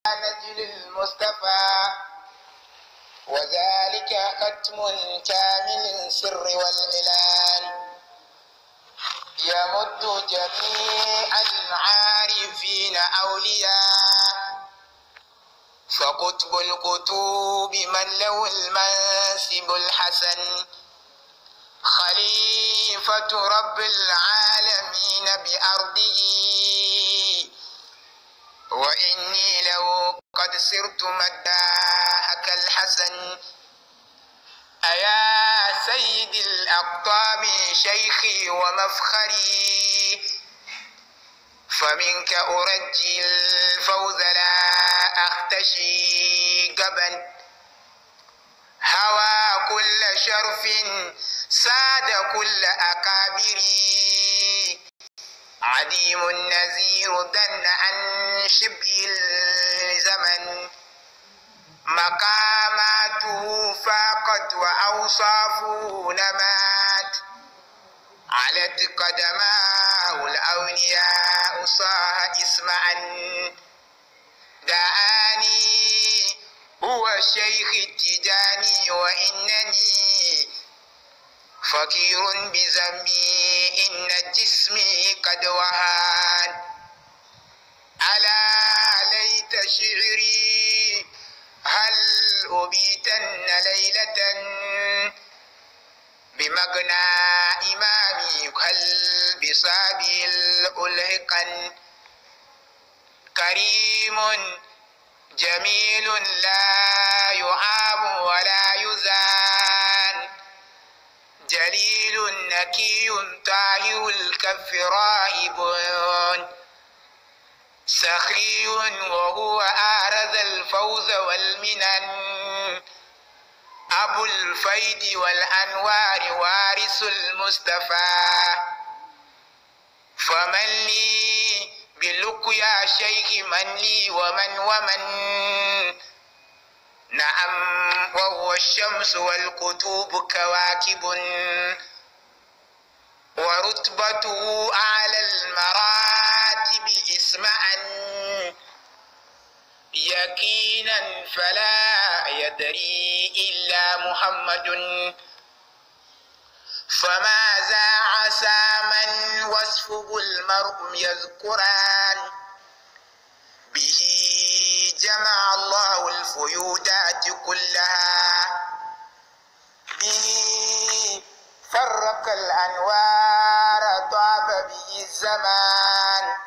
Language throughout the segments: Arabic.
نجل المصطفى، وذلك ختم كامل السر والإعلان، يمد جميع العارفين أولياء، فقطب القطوب من له المنسب الحسن، خليفة رب العالمين بأرضه، وإني لو قد صرت مداحك الحسن. أيا سيد الأقطاب شيخي ومفخري، فمنك أرجي الفوز لا أختشي قبا، هوى كل شرف ساد كل أكابري، عديم النذير دن عن شبه الزمن، مقاماته فاقت وأوصافه نمات، علت قدماه الأولياء صاح اسمعا، دعاني هو الشيخ التجاني، وإنني فقير بذنبي إن جسمي قد وهان، ألا ليت شعري هل أبيتن ليلة بمغنى إمامي هل بصابي الألهقا، كريم جميل لا يعاب ولا يزان، جليل نكي طاهر الكف راهب، سخي وهو آرذ الفوز والمنن، أبو الفيد والأنوار وارث المصطفى، فمن لي بلقيا شيخ من لي ومن نعم، وهو الشمس والكتب كواكب، ورتبته أعلى المراتب اسمعا، يقينا فلا يدري إلا محمد، فماذا عسى من وصفه المرء يذكران، به جمع الله الفيودات كلها، به فرق الأنوار طاب به الزمان،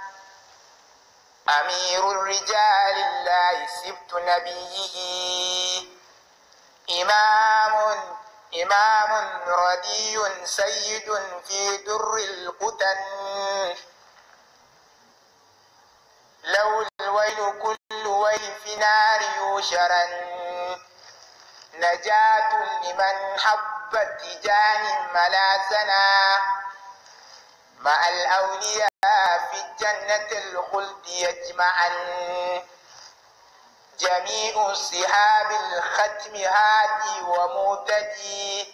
أمير الرجال الله سبت نبيه، إمام ردي سيد في در القتن، لو الويل كل ويل في نار يوشرا، نجاة لمن حب التجان ملازنا، مع الأولياء في الجنة الخلد يجمعا، جميع صحاب الختم هادي ومهتدي،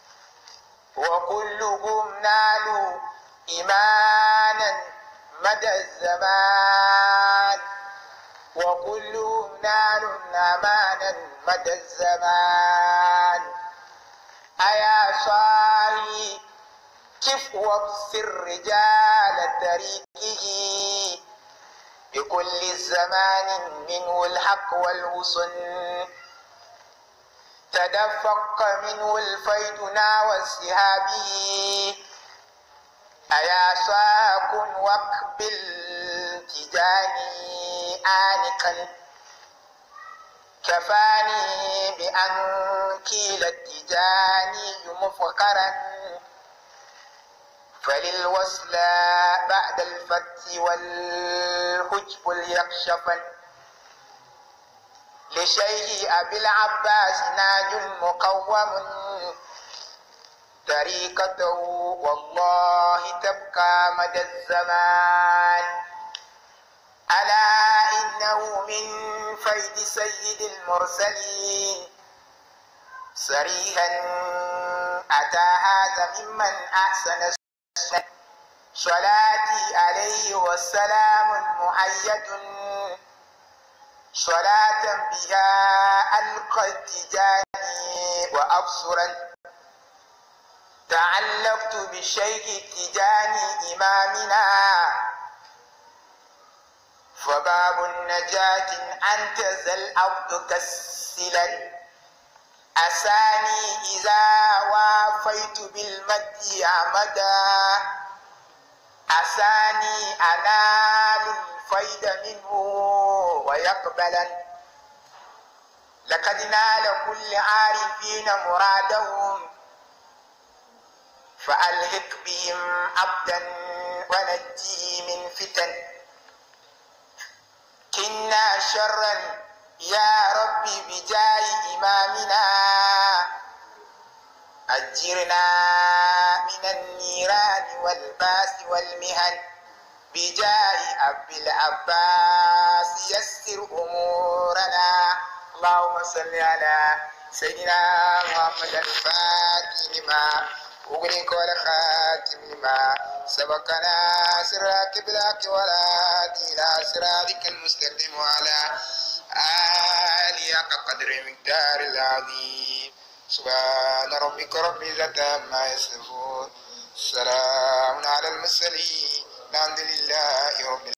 وكلهم نالوا إيمانا مدى الزمان، وكلهم نالوا أمانا مدى الزمان. أيا صاحي كف وابصر رجال طريقه، بكل الزمان منه الحق والحسن، تدفق منه الفيدنا والسهابه، أيا ساكن واقبل تجاني آنقا، كفاني بأن كيل التجاني مفقرا، فللوصل بعد الفتح والحجب اليكشفا، لشيخ أبي العباس ناج مقوم، طريقته والله تبقى مدى الزمان، ألا إنه من فيض سيد المرسلين، صريحا أتى هذا ممن أحسن صلاتي عليه والسلام المؤيد، صلاة بها ألقى التجاني وأبصرا تعلقت بالشيخ التجاني إمامنا فباب النجاة أنت ذا الأرض كالسلل أساني إذا وافيت بالمد عمدا أساني أنال الفيد منه ويقبلا لقد نال كل عارفين مرادهم فألهك بهم عبدا ونجيه من فتن كنا شرا يا ربي بجاه إمامنا أجرنا من النيران والباس والمهن بجاه أبي العباس يسر أمورنا اللهم صل على سيدنا محمد الفاتح لما أغلق والخاتم لما سبقنا سرك بلاك ولا إلى صراطك المستقيم وعلى آله حق قدر مقدار العظيم سبحان ربك رب العزة عما يصفون سلام على المرسلين الحمد لله رب العالمين.